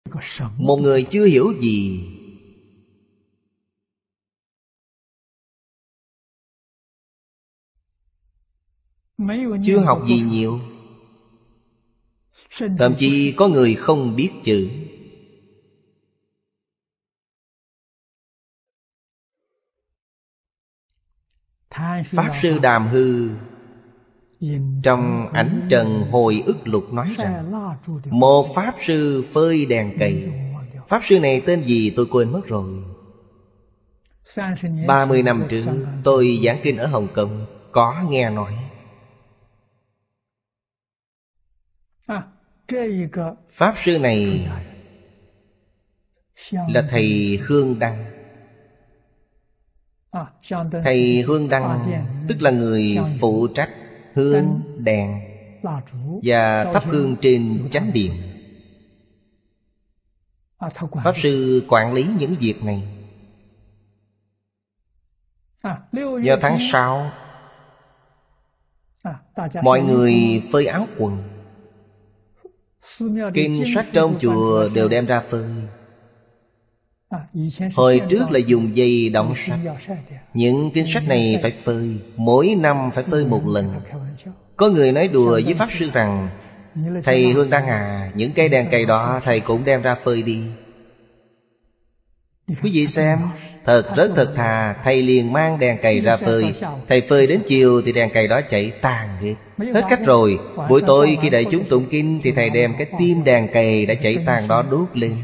Một người chưa hiểu gì, chưa học gì nhiều, thậm chí có người không biết chữ. Pháp Sư Đàm Hư trong Ảnh Trần Hồi Ức Lục nói rằng, một Pháp Sư phơi đèn cầy. Pháp Sư này tên gì tôi quên mất rồi. 30 năm trước tôi giảng kinh ở Hồng Kông, có nghe nói. Pháp Sư này là thầy Hương Đăng. Thầy Hương Đăng tức là người phụ trách hương, đèn và thắp hương trên chánh điện. Pháp Sư quản lý những việc này. Vào tháng 6, mọi người phơi áo quần. Kinh sách trong chùa đều đem ra phơi. Hồi trước là dùng dây đóng sách. Những kinh sách này phải phơi, mỗi năm phải phơi một lần. Có người nói đùa với Pháp Sư rằng, thầy Hương Đăng à, những cây đèn cầy đó thầy cũng đem ra phơi đi. Quý vị xem, rất thật thà, thầy liền mang đèn cầy ra phơi. Thầy phơi đến chiều thì đèn cầy đó cháy tàn hết. Hết cách rồi, buổi tối khi đại chúng tụng kinh thì thầy đem cái tim đèn cầy đã cháy tàn đó đốt lên.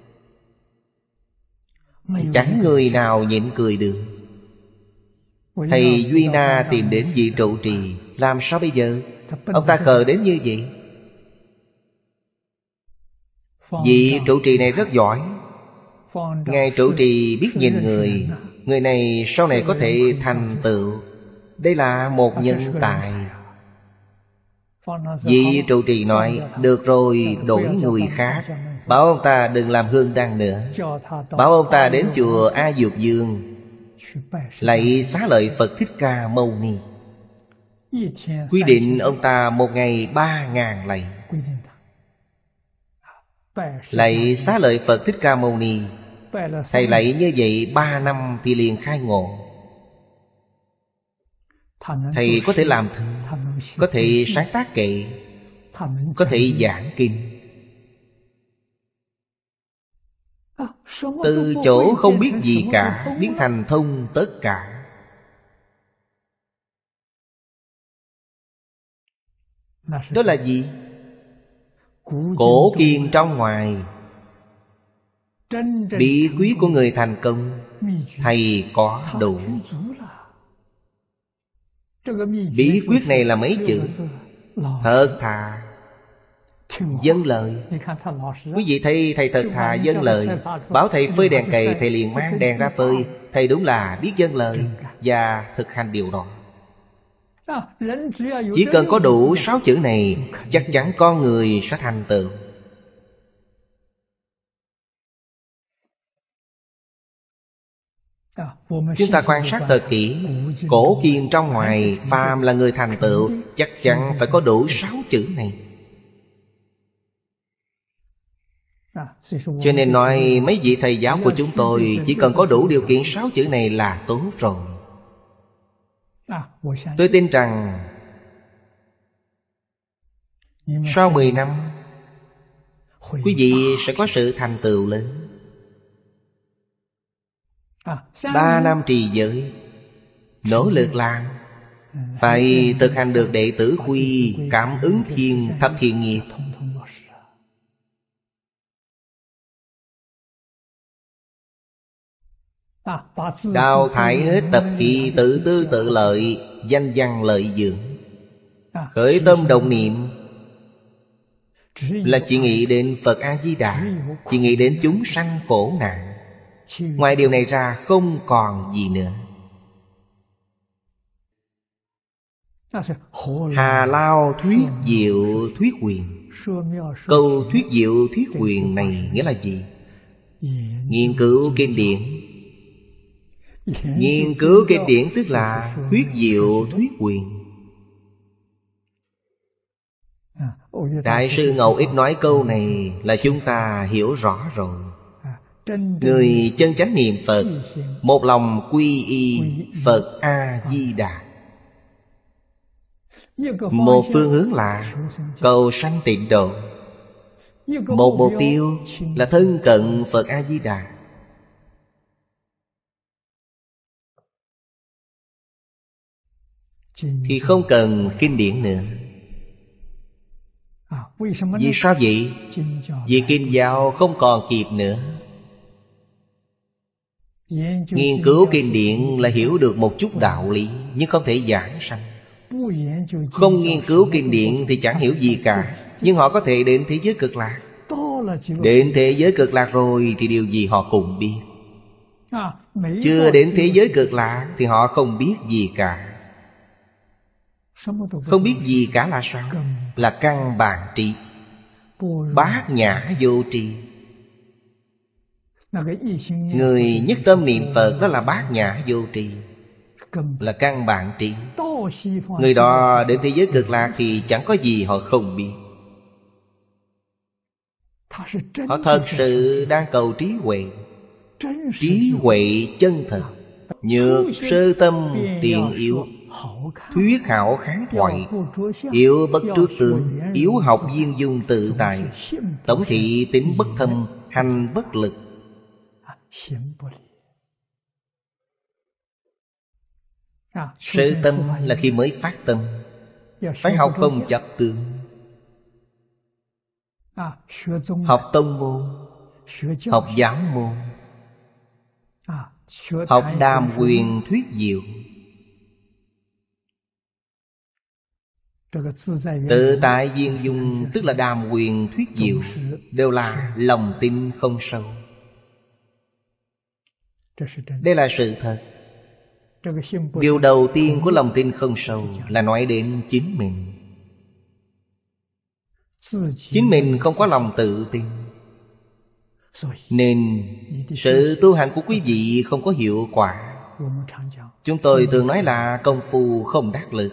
Chẳng người nào nhịn cười được. Thầy Duy Na tìm đến vị trụ trì, làm sao bây giờ? Ông ta khờ đến như vậy. Vị trụ trì này rất giỏi. Ngài trụ trì biết nhìn người, người này sau này có thể thành tựu. Đây là một nhân tài. Vị trụ trì nói, được rồi, đổi người khác. Bảo ông ta đừng làm Hương Đăng nữa. Bảo ông ta đến chùa A Dược Dương lạy Xá Lợi Phật Thích Ca Mâu Ni. Quy định ông ta một ngày 3.000 lạy. Lạy Xá Lợi Phật Thích Ca Mâu Ni. Thầy lạy như vậy 3 năm thì liền khai ngộ. Thầy có thể làm thơ, có thể sáng tác kệ, có thể giảng kinh. Từ chỗ không biết gì cả biến thành thông tất cả. Đó là gì? Cổ kim trong ngoài. Bí quyết của người thành công thầy có đủ. Bí quyết này là mấy chữ? Thật thà, dâng lời. Quý vị thấy thầy thật thà dâng lời. Bảo thầy phơi đèn cầy, thầy liền mang đèn ra phơi. Thầy đúng là biết dâng lời và thực hành điều đó. Chỉ cần có đủ 6 chữ này, chắc chắn con người sẽ thành tựu. Chúng ta quan sát thật kỹ. Cổ kim trong ngoài, phàm là người thành tựu chắc chắn phải có đủ 6 chữ này. Cho nên nói mấy vị thầy giáo của chúng tôi chỉ cần có đủ điều kiện 6 chữ này là tốt rồi. Tôi tin rằng sau 10 năm quý vị sẽ có sự thành tựu lớn. 3 năm trì giới, nỗ lực làm, phải thực hành được đệ tử quy, cảm ứng thiên, thập thiện nghiệp. Đào thải hết tập khí tự tư tự lợi, danh văn lợi dưỡng. Khởi tâm động niệm là chỉ nghĩ đến Phật A-di-đà, chỉ nghĩ đến chúng sanh khổ nạn. Ngoài điều này ra không còn gì nữa. Hà Lao thuyết diệu thuyết quyền. Câu thuyết diệu thuyết quyền này nghĩa là gì? Nghiên cứu kinh điển. Nghiên cứu kinh điển tức là thuyết diệu thuyết quyền. Đại sư Ngẫu Ích nói câu này là chúng ta hiểu rõ rồi. Người chân chánh niệm Phật, một lòng quy y Phật A-di-đà. Một phương hướng là cầu sanh tịnh độ. Một mục tiêu là thân cận Phật A-di-đà. Thì không cần kinh điển nữa. Vì sao vậy? Vì kinh giáo không còn kịp nữa. Nghiên cứu kinh điển là hiểu được một chút đạo lý, nhưng không thể giảng sanh. Không nghiên cứu kinh điển thì chẳng hiểu gì cả. Nhưng họ có thể đến thế giới cực lạc. Đến thế giới cực lạc rồi thì điều gì họ cũng biết. Chưa đến thế giới cực lạc thì họ không biết gì cả. Không biết gì cả là sao? Là căn bản trí, bát nhã vô tri. Người nhất tâm niệm Phật đó là bát nhã vô tri, là căn bản trí. Người đó đến thế giới cực lạc thì chẳng có gì họ không biết. Họ thật sự đang cầu trí huệ. Trí huệ chân thật. Nhược sơ tâm tiện yếu, thuyết hảo kháng thoại, yếu bất trước tướng, yếu học viên dung tự tại, tổng thị tính bất thâm, hành bất lực. Sơ tâm là khi mới phát tâm, phải học không chấp tướng. Học tông môn, học giáo môn, học đàm quyền thuyết diệu. Tự tại viên dung tức là đàm quyền thuyết diệu, đều là lòng tin không sâu. Đây là sự thật. Điều đầu tiên của lòng tin không sâu là nói đến chính mình. Chính mình không có lòng tự tin, nên sự tu hành của quý vị không có hiệu quả. Chúng tôi thường nói là công phu không đắc lực.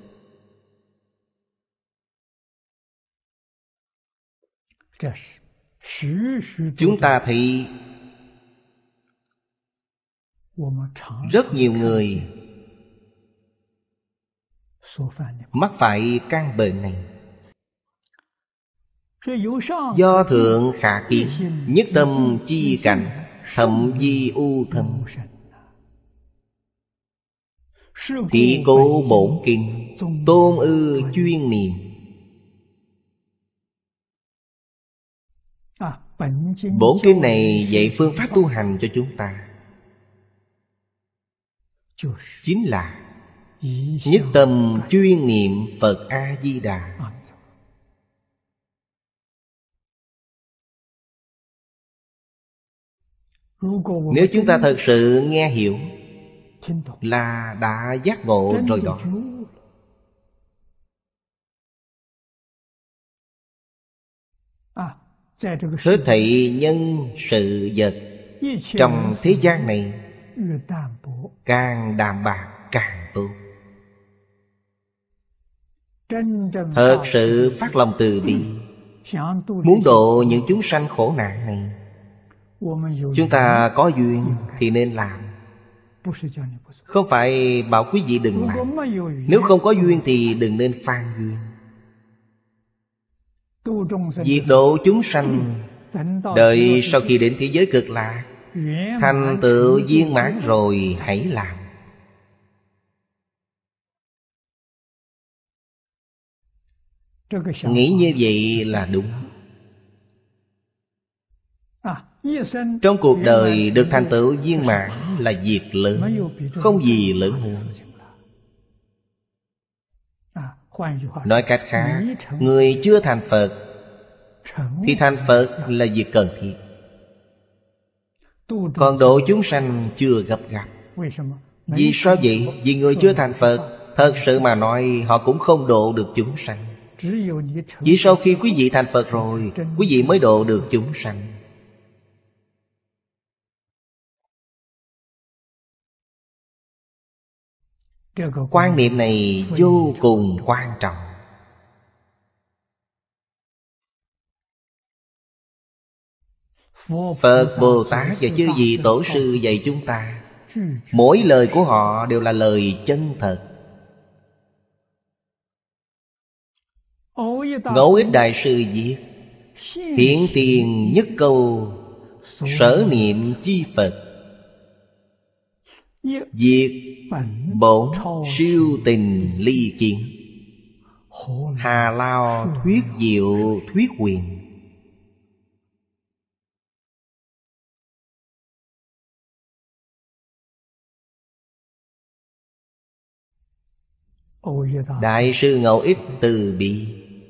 Chúng ta thấy rất nhiều người mắc phải căn bệnh này. Do thượng khả kiến, nhất tâm chi cảnh, thậm di u thân. Thị cố bổn kinh, tôn ư chuyên niệm. Bổn kinh này dạy phương pháp tu hành cho chúng ta, chính là nhất tâm chuyên niệm Phật A-di-đà. Nếu chúng ta thật sự nghe hiểu là đã giác ngộ rồi đó. Hết thảy nhân sự vật trong thế gian này, càng đạm bạc càng tốt. Thật sự phát lòng từ bi, muốn độ những chúng sanh khổ nạn này. Chúng ta có duyên thì nên làm, không phải bảo quý vị đừng làm. Nếu không có duyên thì đừng nên phan duyên. Việc độ chúng sanh, đợi sau khi đến thế giới cực lạc, thành tựu viên mãn rồi hãy làm. Nghĩ như vậy là đúng. Trong cuộc đời được thành tựu viên mãn là việc lớn, không gì lớn hơn. Nói cách khác, người chưa thành Phật thì thành Phật là việc cần thiết. Còn độ chúng sanh chưa gấp gáp. Vì sao vậy? Vì người chưa thành Phật, thật sự mà nói họ cũng không độ được chúng sanh. Chỉ sau khi quý vị thành Phật rồi, quý vị mới độ được chúng sanh. Quan niệm này vô cùng quan trọng. Phật Bồ Tát và chư vị tổ sư dạy chúng ta, mỗi lời của họ đều là lời chân thật. Ngẫu Ích Đại Sư viết: hiển tiền nhất câu, sở niệm chi Phật. Diệt bổn siêu tình ly kiến, hà lao thuyết diệu thuyết quyền. Đại sư Ngẫu Ích từ bi,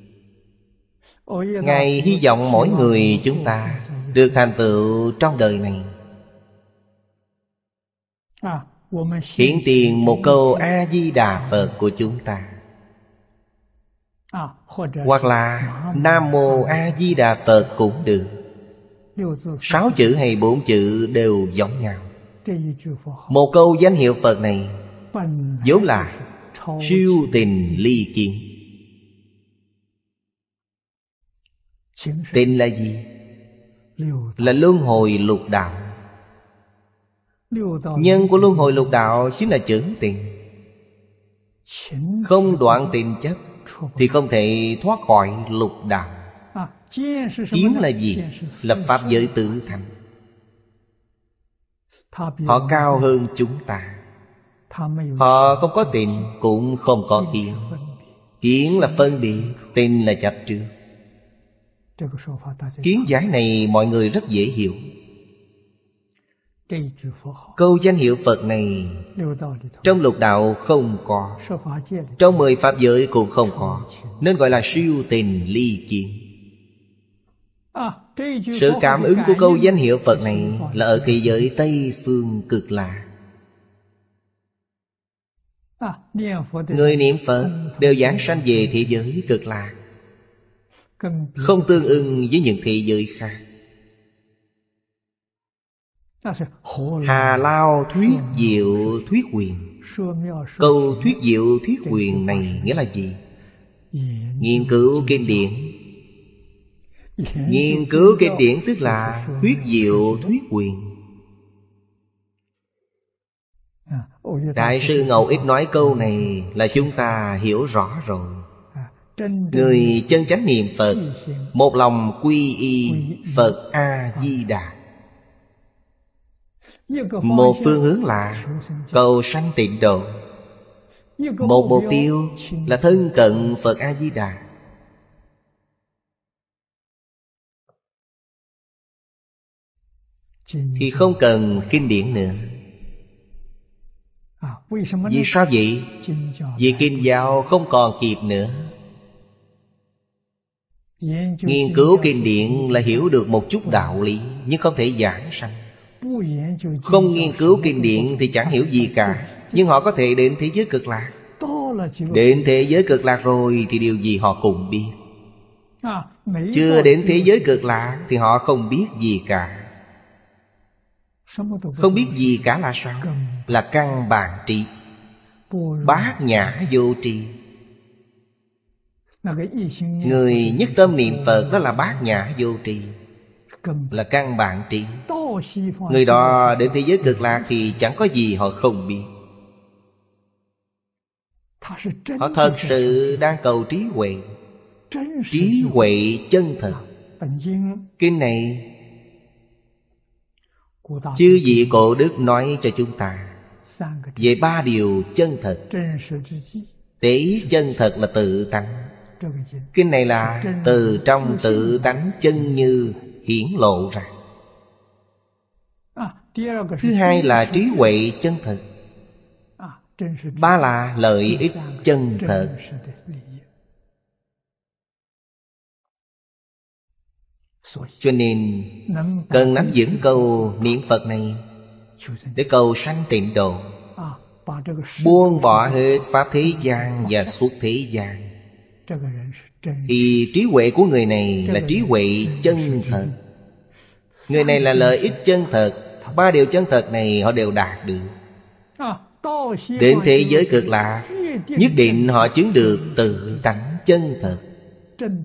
Ngài hy vọng mỗi người chúng ta được thành tựu trong đời này. Hiển tiền một câu A-di-đà Phật của chúng ta, hoặc là Nam Mô A-di-đà Phật cũng được. 6 chữ hay 4 chữ đều giống nhau. Một câu danh hiệu Phật này vốn là siêu tình ly kiến. Tình là gì? Là luân hồi lục đạo. Nhân của luân hồi lục đạo chính là chữ tình. Không đoạn tình chấp thì không thể thoát khỏi lục đạo. Kiến là gì? Là pháp giới tự thành. Họ cao hơn chúng ta. Họ không có tình cũng không có kiến. Kiến là phân biệt, tình là chấp trước. Kiến giải này mọi người rất dễ hiểu. Câu danh hiệu Phật này trong lục đạo không có, trong 10 pháp giới cũng không có, nên gọi là siêu tình ly kiến. Sự cảm ứng của câu danh hiệu Phật này là ở thế giới Tây Phương Cực Lạc. Người niệm Phật đều giảng sanh về thế giới Cực Lạc, không tương ưng với những thế giới khác. Hà lao thuyết diệu thuyết quyền. Câu thuyết diệu thuyết quyền này nghĩa là gì? Nghiên cứu kinh điển. Nghiên cứu kinh điển tức là thuyết diệu thuyết quyền. Đại sư Ngẫu Ích nói câu này là chúng ta hiểu rõ rồi. Người chân chánh niệm Phật, một lòng quy y Phật A-di-đà. Một phương hướng là cầu sanh tịnh độ. Một mục tiêu là thân cận Phật A-di-đà. Thì không cần kinh điển nữa. Vì sao vậy? Vì kinh giáo không còn kịp nữa. Nghiên cứu kinh điển là hiểu được một chút đạo lý, nhưng không thể giảng sanh. Không nghiên cứu kinh điển thì chẳng hiểu gì cả. Nhưng họ có thể đến thế giới Cực Lạc. Đến thế giới Cực Lạc rồi thì điều gì họ cũng biết. Chưa đến thế giới Cực Lạc thì họ không biết gì cả. Không biết gì cả là sao? Là căn bản trí, bát nhã vô tri. Người nhất tâm niệm Phật đó là bát nhã vô tri, là căn bản trí. Người đó đến thế giới Cực Lạc thì chẳng có gì họ không biết. Họ thật sự đang cầu trí huệ. Trí huệ chân thật. Kinh này chư vị cổ đức nói cho chúng ta về 3 điều chân thật. Tế ý chân thật là tự tánh. Kinh này là từ trong tự tánh chân như hiển lộ ra. Thứ hai là trí huệ chân thật. 3 là lợi ích chân thật. Cho nên cần nắm vững câu niệm Phật này để cầu sanh tịnh độ, buông bỏ hết pháp thế gian và xuất thế gian. Thì trí huệ của người này là trí huệ chân thật. Người này là lợi ích chân thật. 3 điều chân thật này họ đều đạt được. Đến thế giới Cực Lạc nhất định họ chứng được tự tánh chân thật.